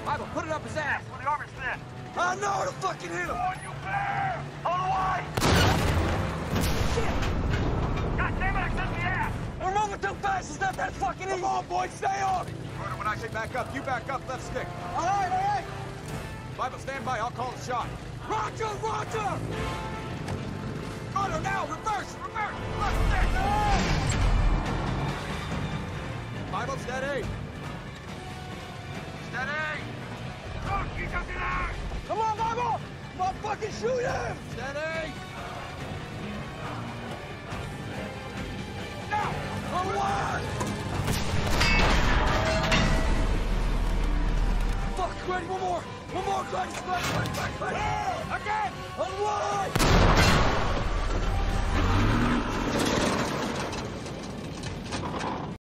Bible, put it up his ass. Where the armor's thin. I know to fucking hit him. Come on, you bear! Hold the line! Shit! God damn it, I sent the ass! We're moving too fast. It's not that fucking easy. Come on, boys, stay on! Carter, when I say back up, you back up, left stick. All right. Bible, stand by, I'll call the shot. Roger! Carter, now, reverse! Left stick! Bible, steady. Steady! Don't keep us in there! Come on, Bible! Motherfucking shoot him! Steady! Now! Forward! Fuck, Grady, one more, Grady! Again! Unload!